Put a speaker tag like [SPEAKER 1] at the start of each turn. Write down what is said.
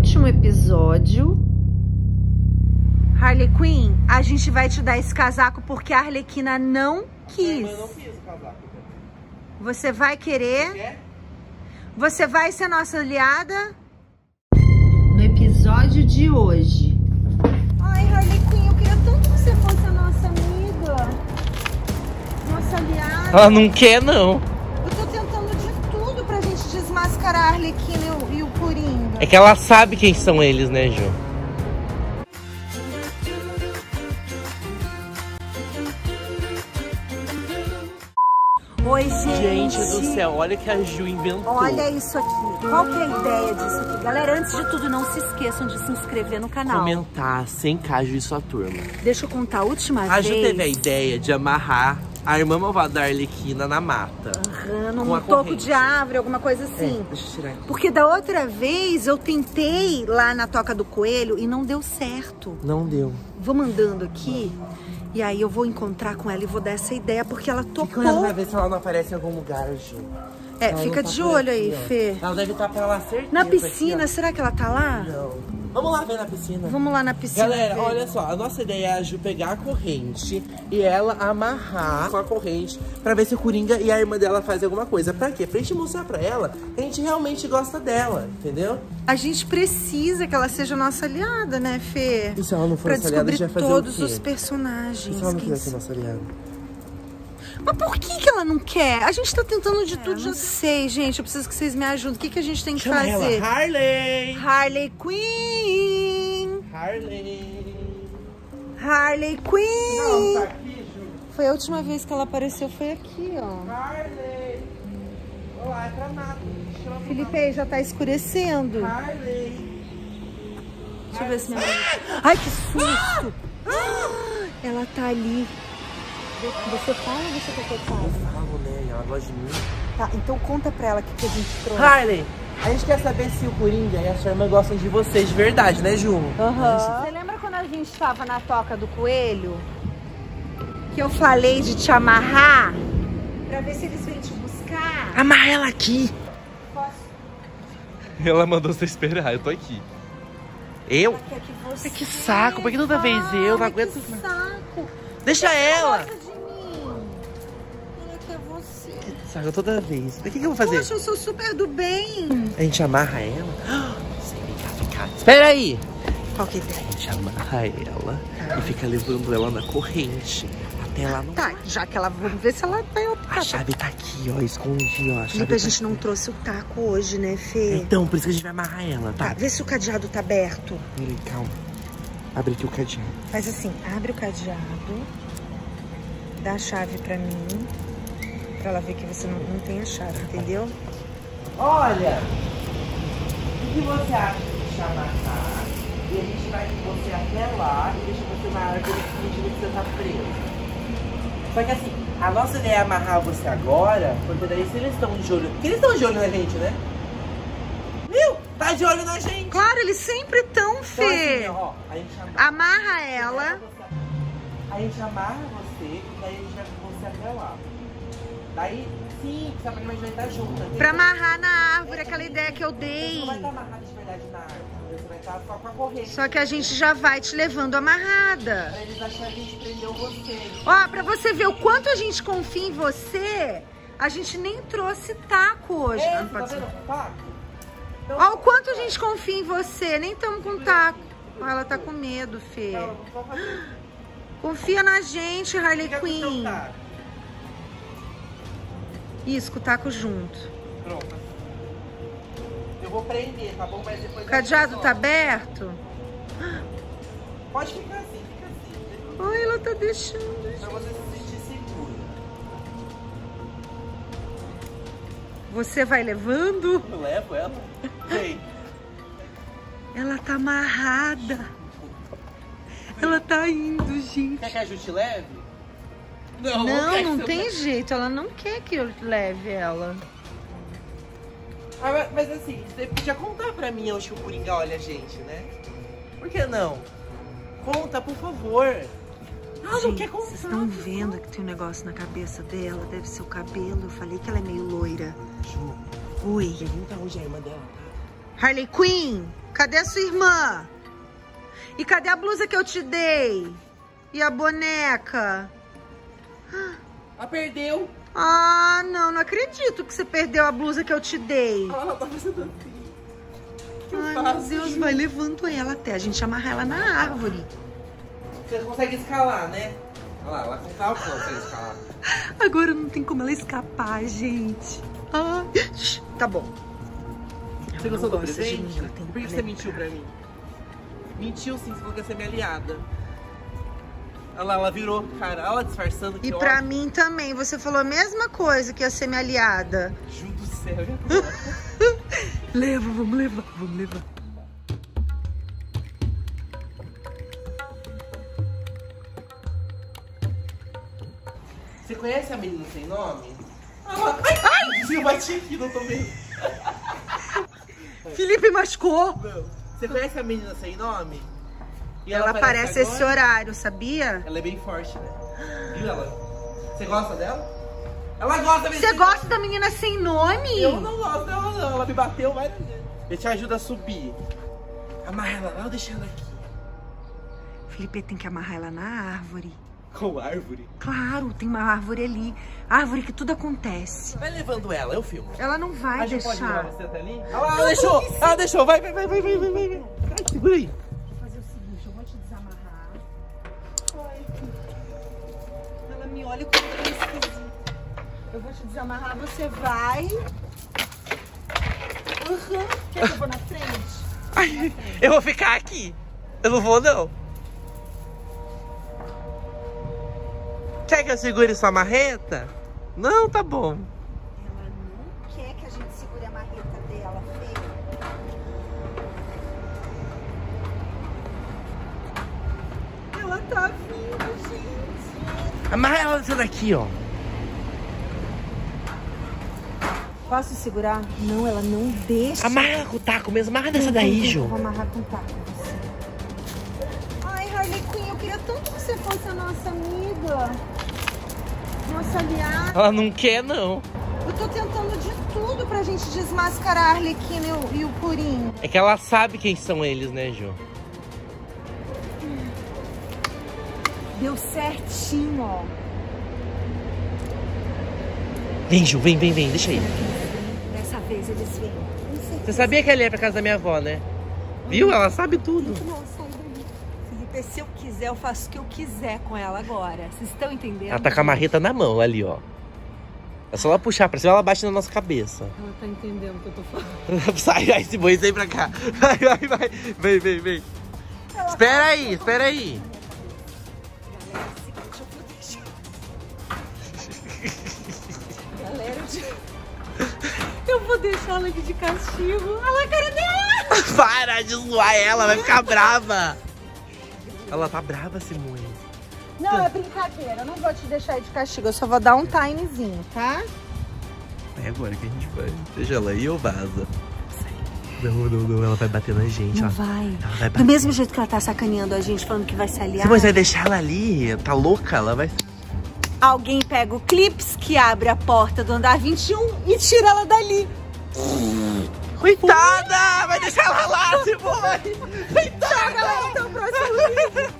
[SPEAKER 1] último episódio. Harley Quinn, a gente vai te dar esse casaco porque a Arlequina não quis.
[SPEAKER 2] Eu não fiz o casaco.
[SPEAKER 1] Você vai querer?
[SPEAKER 2] Você quer?
[SPEAKER 1] Você vai ser nossa aliada? No episódio de hoje. Ai, Harley Quinn, eu queria tanto que você fosse a nossa amiga. Nossa aliada.
[SPEAKER 2] Ela não quer, não.
[SPEAKER 1] Eu tô tentando de tudo pra gente desmascarar a Arlequina e o Coringa.
[SPEAKER 2] É que ela sabe quem são eles, né, Ju?
[SPEAKER 1] Oi, gente.
[SPEAKER 2] Gente do céu, olha o que a Ju inventou.
[SPEAKER 1] Olha isso aqui. Qual que é a ideia disso aqui? Galera, antes de tudo, não se esqueçam de se inscrever no canal.
[SPEAKER 2] Comentar 100k Ju e sua turma.
[SPEAKER 1] Deixa eu contar a última vez.
[SPEAKER 2] A Ju teve a ideia de amarrar a irmã malvada da Arlequina na mata.
[SPEAKER 1] Num toco de árvore, alguma coisa assim.
[SPEAKER 2] Deixa eu tirar aqui.
[SPEAKER 1] Porque da outra vez eu tentei lá na Toca do Coelho e não deu certo.
[SPEAKER 2] Não deu.
[SPEAKER 1] Vou mandando aqui. E aí eu vou encontrar com ela e vou dar essa ideia, porque ela topou.
[SPEAKER 2] Fica olhando pra ver se ela não aparece em algum lugar, Ju.
[SPEAKER 1] É,
[SPEAKER 2] Ela
[SPEAKER 1] fica
[SPEAKER 2] não tá
[SPEAKER 1] de
[SPEAKER 2] por
[SPEAKER 1] olho
[SPEAKER 2] aqui,
[SPEAKER 1] aí,
[SPEAKER 2] ó.
[SPEAKER 1] Fê.
[SPEAKER 2] Ela deve estar pra lá certeza.
[SPEAKER 1] Na piscina,
[SPEAKER 2] aqui,
[SPEAKER 1] será que ela tá lá?
[SPEAKER 2] não. Vamos lá ver na piscina.
[SPEAKER 1] Vamos lá na piscina.
[SPEAKER 2] Galera,
[SPEAKER 1] ver.
[SPEAKER 2] olha só, a nossa ideia é a Ju pegar a corrente e ela amarrar com a corrente pra ver se o Coringa e a irmã dela fazem alguma coisa. Pra quê? Pra gente mostrar pra ela que a gente realmente gosta dela, entendeu?
[SPEAKER 1] A gente precisa que ela seja nossa aliada, né, Fê?
[SPEAKER 2] E se ela não for
[SPEAKER 1] Pra
[SPEAKER 2] nossa aliada, a gente vai
[SPEAKER 1] descobrir
[SPEAKER 2] fazer o
[SPEAKER 1] todos
[SPEAKER 2] quê?
[SPEAKER 1] os personagens.
[SPEAKER 2] E se ela não
[SPEAKER 1] Quem
[SPEAKER 2] quiser ser nossa aliada?
[SPEAKER 1] Mas por que ela não quer? A gente tá tentando de tudo. Não sei, gente. Eu preciso que vocês me ajudem. O que a gente tem que
[SPEAKER 2] Chama
[SPEAKER 1] fazer?
[SPEAKER 2] ela, Harley!
[SPEAKER 1] Harley Quinn!
[SPEAKER 2] Harley!
[SPEAKER 1] Harley Quinn!
[SPEAKER 2] Não, tá aqui, Ju.
[SPEAKER 1] Foi a última vez que ela apareceu, foi aqui, ó.
[SPEAKER 2] Harley! Olá, é pra nada.
[SPEAKER 1] Felipe, já tá escurecendo.
[SPEAKER 2] Harley!
[SPEAKER 1] Deixa eu ver se minha mãe... Ai, que susto! Ela tá ali. Você fala ou você quer que eu fale?
[SPEAKER 2] Eu falo, né? Ela gosta de mim.
[SPEAKER 1] Tá, então conta pra ela o que a gente trouxe.
[SPEAKER 2] Harley, a gente quer saber se o Coringa e a sua irmã gostam de vocês de verdade, né, Ju?
[SPEAKER 1] Você lembra quando a gente tava na Toca do Coelho? Que eu falei de te amarrar? Pra ver se eles vêm te buscar?
[SPEAKER 2] Amarra ela aqui.
[SPEAKER 1] Posso?
[SPEAKER 2] Ela mandou você esperar, eu tô aqui. Eu?
[SPEAKER 1] Ela quer que você...
[SPEAKER 2] Que saco, por que toda vez eu não aguento?
[SPEAKER 1] Que saco.
[SPEAKER 2] Deixa ela.
[SPEAKER 1] Ela gosta de mim. Ela quer você.
[SPEAKER 2] Que saco, toda vez. O que eu vou fazer?
[SPEAKER 1] Poxa, eu sou super do bem.
[SPEAKER 2] A gente amarra ela? Vem cá. Espera aí.
[SPEAKER 1] Qual que é a ideia?
[SPEAKER 2] A gente amarra ela e fica levando ela na corrente. Até ela não...
[SPEAKER 1] Tá, já que ela... Vamos ver se ela vai
[SPEAKER 2] A
[SPEAKER 1] optar.
[SPEAKER 2] chave tá aqui, ó. Escondi, ó. A chave
[SPEAKER 1] Felipe, a
[SPEAKER 2] tá
[SPEAKER 1] gente não
[SPEAKER 2] aqui.
[SPEAKER 1] trouxe o taco hoje, né, Fê?
[SPEAKER 2] Então, por isso que a gente vai amarrar ela, tá?
[SPEAKER 1] Tá, vê se o cadeado tá aberto.
[SPEAKER 2] Peraí, calma. Abre aqui o cadeado.
[SPEAKER 1] Faz assim, abre o cadeado, dá a chave pra mim, pra ela ver que você não tem a chave, entendeu?
[SPEAKER 2] Olha! O que você acha de te amarrar? E a gente vai com você até lá e deixa você na árvore que você tá preso. Só que assim, a nossa ideia é amarrar você agora, porque daí se eles estão de olho... Porque eles estão de olho na gente, né? Viu? Tá de olho na gente!
[SPEAKER 1] Claro, eles sempre tão, Fê.
[SPEAKER 2] Então, assim, ó, a gente
[SPEAKER 1] Amarra ela.
[SPEAKER 2] A gente amarra você e daí a gente vai com você até lá. Daí, sim, sabe que a gente vai estar junto. Né?
[SPEAKER 1] Pra amarrar na árvore, aquela ideia que eu
[SPEAKER 2] Você
[SPEAKER 1] dei.
[SPEAKER 2] não vai estar amarrada de verdade na árvore, você vai estar só com a corrente.
[SPEAKER 1] Só que a gente já vai te levando amarrada.
[SPEAKER 2] Pra eles acharem que a gente prendeu você.
[SPEAKER 1] Ó, pra você ver o quanto a gente confia em você, a gente nem trouxe taco hoje.
[SPEAKER 2] É,
[SPEAKER 1] Não
[SPEAKER 2] tá
[SPEAKER 1] pode ser.
[SPEAKER 2] vendo o taco? Então,
[SPEAKER 1] Ó, o quanto a gente confia em você, nem estamos com taco. Ó, ela tá com medo, Fê.
[SPEAKER 2] Então, só fazer.
[SPEAKER 1] Confia na gente, Harley
[SPEAKER 2] Fica com o seu
[SPEAKER 1] Quinn.
[SPEAKER 2] taco.
[SPEAKER 1] Isso, com o taco junto.
[SPEAKER 2] Pronto. Eu vou prender, tá bom? Mas depois...
[SPEAKER 1] O cadeado tá aberto?
[SPEAKER 2] Pode ficar assim, fica assim.
[SPEAKER 1] Ai, ela tá deixando.
[SPEAKER 2] Pra você se sentir seguro.
[SPEAKER 1] Você vai levando?
[SPEAKER 2] Eu levo ela. Vem.
[SPEAKER 1] Ela tá amarrada. Ela tá indo, gente.
[SPEAKER 2] Quer que a Ju te leve?
[SPEAKER 1] Não,
[SPEAKER 2] quer que
[SPEAKER 1] não
[SPEAKER 2] você
[SPEAKER 1] tem
[SPEAKER 2] leve.
[SPEAKER 1] jeito. Ela não quer que eu leve ela.
[SPEAKER 2] Ah, mas assim, você podia contar pra mim onde que o Coringa olha a gente, né? Por que não? Conta, por favor. Ah, não
[SPEAKER 1] Gente,
[SPEAKER 2] quer contar.
[SPEAKER 1] vocês estão vendo que tem um negócio na cabeça dela? Deve ser o cabelo. Eu falei que ela é meio loira.
[SPEAKER 2] Ju,
[SPEAKER 1] Oi.
[SPEAKER 2] pergunta onde é a irmã dela, tá?
[SPEAKER 1] Harley Quinn, Cadê a sua irmã? E cadê a blusa que eu te dei? E a boneca?
[SPEAKER 2] Ela perdeu.
[SPEAKER 1] Ah, não acredito que você perdeu a blusa que eu te dei.
[SPEAKER 2] Ela tá fazendo assim.
[SPEAKER 1] Ai, meu Deus, vai levando ela até a gente amarrar ela na árvore.
[SPEAKER 2] Você consegue escalar, né? Olha lá, ela com cálculo consegue escalar.
[SPEAKER 1] Agora não tem como ela escapar, gente. Ai, tá bom.
[SPEAKER 2] Você gostou do presente?
[SPEAKER 1] Por
[SPEAKER 2] Por que você mentiu pra mim? Mentiu sim, você falou que ia ser minha aliada. Olha lá, ela virou, cara, ela disfarçando.
[SPEAKER 1] E pra mim também, você falou a mesma coisa, que ia ser minha aliada.
[SPEAKER 2] Juro do céu, já
[SPEAKER 1] Leva, vamos levar, vamos levar.
[SPEAKER 2] Você conhece a menina sem nome? Ai! Eu bati aqui, não tô vendo.
[SPEAKER 1] Felipe machucou.
[SPEAKER 2] Não. Você conhece a menina sem nome? E
[SPEAKER 1] ela aparece esse horário, sabia?
[SPEAKER 2] Ela é bem forte, né? Viu ela? Você gosta dela? Ela gosta mesmo.
[SPEAKER 1] Você gosta da menina sem nome?
[SPEAKER 2] Eu não gosto dela, não. Ela me bateu várias vezes. Eu te ajudo a subir. Amarra ela lá ou deixa ela aqui?
[SPEAKER 1] Felipe tem que amarrar ela na árvore.
[SPEAKER 2] Com árvore?
[SPEAKER 1] Claro, tem uma árvore ali. Árvore que tudo acontece.
[SPEAKER 2] Vai levando ela, eu filmo.
[SPEAKER 1] Ela não vai deixar.
[SPEAKER 2] Pode levar você até ali? Ela deixou! Ela deixou! Vai. Vai, segura aí.
[SPEAKER 1] Vou fazer o seguinte, eu vou te desamarrar. Ai, ela me olha com um esquisito. Eu vou te desamarrar, você vai. Quer que eu vou na frente?
[SPEAKER 2] Ai, eu vou ficar aqui. Eu não vou, não. Quer que eu segure sua marreta? Não, tá bom.
[SPEAKER 1] Ela não quer que a gente segure a marreta dela, feio. Ela tá vindo, gente.
[SPEAKER 2] Amarra ela dessa daqui, ó.
[SPEAKER 1] Posso segurar? Não, ela não deixa.
[SPEAKER 2] Amarra ela com o taco mesmo. Amarra dessa daí,
[SPEAKER 1] Eu
[SPEAKER 2] Ju.
[SPEAKER 1] vou amarrar com o taco. Ai, Harley Quinn, eu queria tanto que você fosse a nossa amiga. Nossa aliada.
[SPEAKER 2] Ela não quer, não.
[SPEAKER 1] Eu tô tentando de tudo pra gente desmascarar a Harley Quinn e o Purim.
[SPEAKER 2] É que ela sabe quem são eles, né, Ju?
[SPEAKER 1] Deu certinho, ó.
[SPEAKER 2] Vem, Ju, vem. Deixa aí.
[SPEAKER 1] Dessa vez eles vêm.
[SPEAKER 2] Você sabia que ela ia pra casa da minha avó, né? Viu? Ela sabe tudo.
[SPEAKER 1] Não, sai daí. Felipe, se eu quiser, eu faço o que eu quiser com ela agora. Vocês estão entendendo?
[SPEAKER 2] Ela tá com a marreta na mão, ali, ó. É só ela puxar pra cima, ela bate na nossa cabeça.
[SPEAKER 1] Ela tá entendendo o que eu tô falando.
[SPEAKER 2] Sai, esse boi, vem pra cá. Vai. Vem. Espera aí.
[SPEAKER 1] Galera, é o seguinte, eu vou deixar. Galera, eu vou deixar ela aqui de castigo. Olha lá a cara dela.
[SPEAKER 2] Para de zoar ela, vai ficar brava. Ela tá brava, Simone.
[SPEAKER 1] Não, é brincadeira. Eu não vou te deixar aí de castigo. Eu só vou dar um timezinho, tá?
[SPEAKER 2] É agora que a gente vai. Deixa ela aí ou vaza? Não. Ela vai bater na gente,
[SPEAKER 1] Não
[SPEAKER 2] ó.
[SPEAKER 1] vai.
[SPEAKER 2] Ela vai
[SPEAKER 1] Do
[SPEAKER 2] bater.
[SPEAKER 1] mesmo jeito que ela tá sacaneando a gente, falando que vai se aliar.
[SPEAKER 2] Simone, você vai deixar ela ali? Tá louca? Ela vai...
[SPEAKER 1] Alguém pega o clips que abre a porta do andar 21 e tira ela dali.
[SPEAKER 2] Coitada! Vai deixar ela lá, Simone! Coitada!
[SPEAKER 1] Tchau, galera. Até o próximo vídeo.